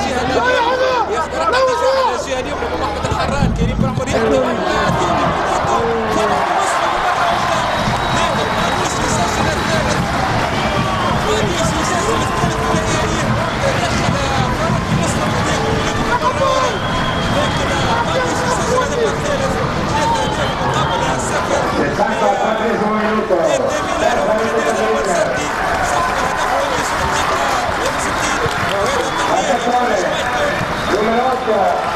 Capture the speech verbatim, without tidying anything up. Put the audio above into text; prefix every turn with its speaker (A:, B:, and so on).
A: الجهه اليمين يخترق الدفاع على الجهه اليمنى محمد الحران. كريم بن عمر يقدر
B: Numero otto